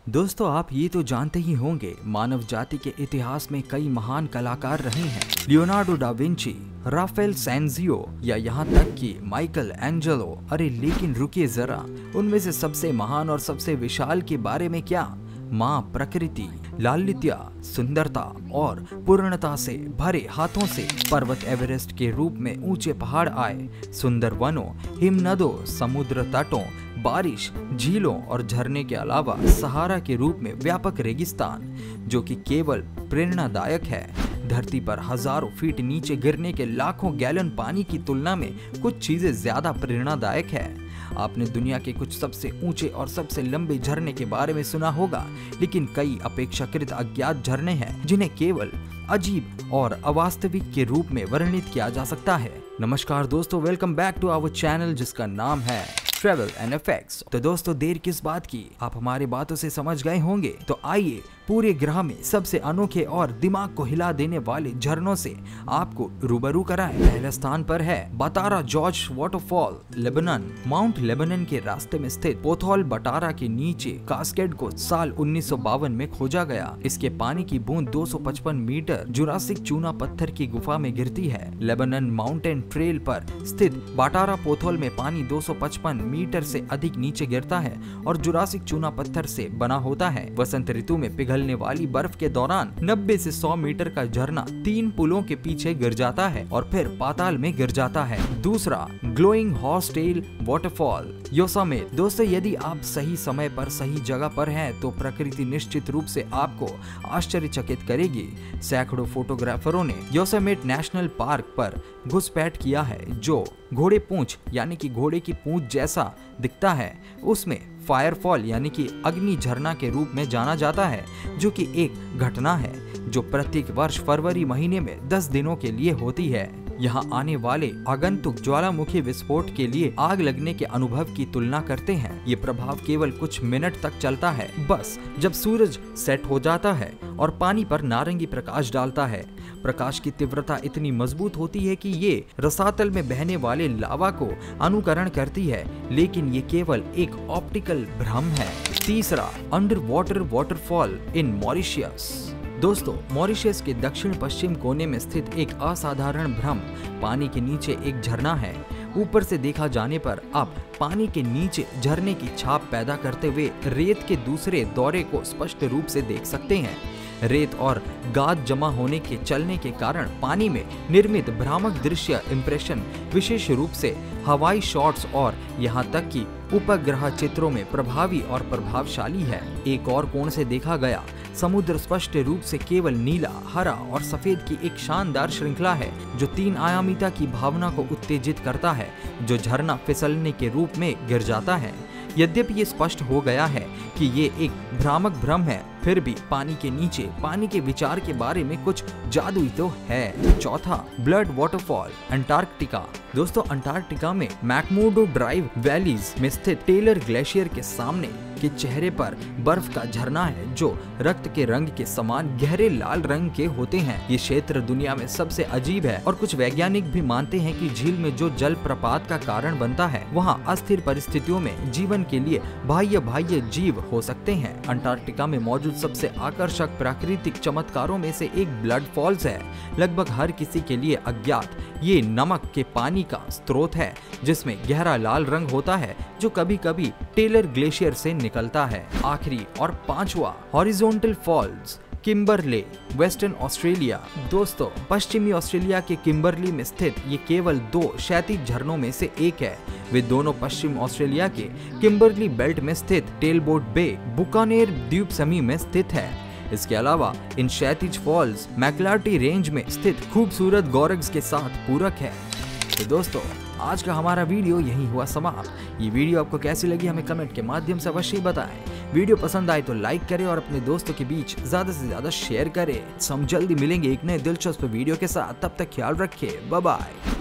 दोस्तों आप ये तो जानते ही होंगे, मानव जाति के इतिहास में कई महान कलाकार रहे हैं। लियोनार्डो डा विंची, राफेल सैंजियो या यहाँ तक कि माइकल एंजेलो। अरे लेकिन रुकिए जरा, उनमें से सबसे महान और सबसे विशाल के बारे में क्या? माँ प्रकृति लालित्य, सुंदरता और पूर्णता से भरे हाथों से पर्वत एवरेस्ट के रूप में ऊंचे पहाड़ आए। सुंदर वनों, हिमनदों, समुद्र तटों, बारिश, झीलों और झरने के अलावा सहारा के रूप में व्यापक रेगिस्तान, जो कि केवल प्रेरणादायक है। धरती पर हजारों फीट नीचे गिरने के लाखों गैलन पानी की तुलना में कुछ चीजें ज्यादा प्रेरणादायक है। आपने दुनिया के कुछ सबसे ऊंचे और सबसे लंबे झरने के बारे में सुना होगा, लेकिन कई अपेक्षाकृत अज्ञात झरने हैं जिन्हें केवल अजीब और अवास्तविक के रूप में वर्णित किया जा सकता है। नमस्कार दोस्तों, welcome back to our channel जिसका नाम है ट्रैवल एंड इफेक्ट्स। तो दोस्तों देर किस बात की, आप हमारी बातों से समझ गए होंगे। तो आइए पूरे ग्रह में सबसे अनोखे और दिमाग को हिला देने वाले झरनों से आपको रूबरू कराएं। पहले स्थान पर है Baatara gorge waterfall, Lebanon. Mount Lebanon के रास्ते में स्थित पोथोल बटारा के नीचे कास्केड को साल 1952 में खोजा गया। इसके पानी की बूंद 255 मीटर जुरासिक चूना पत्थर की गुफा में गिरती है। लेबनान माउंटेन ट्रेल पर स्थित बटारा पोथोल में पानी 255 मीटर से अधिक नीचे गिरता है और जुरासिक चूना पत्थर से बना होता है। वसंत ऋतु में पिघलने वाली बर्फ के दौरान 90 से 100 मीटर का झरना 3 पुलों के पीछे गिर जाता है और फिर पाताल में गिर जाता है। दूसरा, glowing horsetail waterfall, Yosemite. दोस्तों यदि आप सही समय पर सही जगह पर हैं तो प्रकृति निश्चित रूप से आपको आश्चर्यचकित करेगी। सैकड़ों फोटोग्राफरों ने योसेमिट नेशनल पार्क पर घुसपैठ किया है, जो घोड़े पूंछ यानी कि घोड़े की पूंछ जैसा दिखता है। उसमें फायरफॉल यानी कि अग्नि झरना के रूप में जाना जाता है, जो कि एक घटना है जो प्रत्येक वर्ष फरवरी महीने में 10 दिनों के लिए होती है। यहाँ आने वाले आगंतुक ज्वालामुखी विस्फोट के लिए आग लगने के अनुभव की तुलना करते हैं। ये प्रभाव केवल कुछ मिनट तक चलता है, बस जब सूरज सेट हो जाता है और पानी पर नारंगी प्रकाश डालता है। प्रकाश की तीव्रता इतनी मजबूत होती है कि ये रसातल में बहने वाले लावा को अनुकरण करती है, लेकिन ये केवल एक ऑप्टिकल भ्रम है। तीसरा, under water waterfall in Mauritius. दोस्तों मॉरिशस के दक्षिण पश्चिम कोने में स्थित एक असाधारण भ्रम पानी के नीचे एक झरना है। ऊपर से देखा जाने पर आप पानी के नीचे झरने की छाप पैदा करते हुए रेत के दूसरे दौरे को स्पष्ट रूप से देख सकते हैं। रेत और गाद जमा होने के चलने के कारण पानी में निर्मित भ्रामक दृश्य इंप्रेशन विशेष रूप से हवाई शॉट्स और यहाँ तक कि उपग्रह चित्रों में प्रभावी और प्रभावशाली है। एक और कोण से देखा गया समुद्र स्पष्ट रूप से केवल नीला, हरा और सफेद की एक शानदार श्रृंखला है, जो 3 आयामिता की भावना को उत्तेजित करता है, जो झरना फिसलने के रूप में गिर जाता है। यद्यपि ये स्पष्ट हो गया है कि ये एक भ्रामक भ्रम है, फिर भी पानी के नीचे पानी के विचार के बारे में कुछ जादुई तो है। चौथा, ब्लड वाटरफॉल अंटार्कटिका। दोस्तों अंटार्कटिका में मैकमुर्डो ड्राइव वैलीज में स्थित टेलर ग्लेशियर के सामने के चेहरे पर बर्फ का झरना है, जो रक्त के रंग के समान गहरे लाल रंग के होते हैं। ये क्षेत्र दुनिया में सबसे अजीब है और कुछ वैज्ञानिक भी मानते हैं कि झील में जो जल प्रपात का कारण बनता है, वहाँ अस्थिर परिस्थितियों में जीवन के लिए बाह्य जीव हो सकते हैं। अंटार्कटिका में मौजूद सबसे आकर्षक प्राकृतिक चमत्कारों में से एक ब्लड फॉल्स है। लगभग हर किसी के लिए अज्ञात ये नमक के पानी का स्रोत है, जिसमें गहरा लाल रंग होता है, जो कभी कभी टेलर ग्लेशियर से निकलता है। आखिरी और पांचवा, horizontal falls Kimberley, western Australia. दोस्तों पश्चिमी ऑस्ट्रेलिया के किम्बरली में स्थित ये केवल 2 क्षैतिज झरनों में से एक है। वे दोनों पश्चिम ऑस्ट्रेलिया के किम्बरली बेल्ट में स्थित टेलबोट बे, बुकानेर द्वीप समूह में स्थित है। इसके अलावा इन क्षैतिज फॉल्स मैक्लार्टी रेंज में स्थित खूबसूरत गॉर्ग्स के साथ पूरक है। तो दोस्तों आज का हमारा वीडियो यही हुआ समाप्त। ये वीडियो आपको कैसी लगी हमें कमेंट के माध्यम से अवश्य बताएं। वीडियो पसंद आए तो लाइक करें और अपने दोस्तों के बीच ज्यादा से ज्यादा शेयर करें। हम जल्दी मिलेंगे एक नए दिलचस्प वीडियो के साथ, तब तक ख्याल रखें, बाय बाय।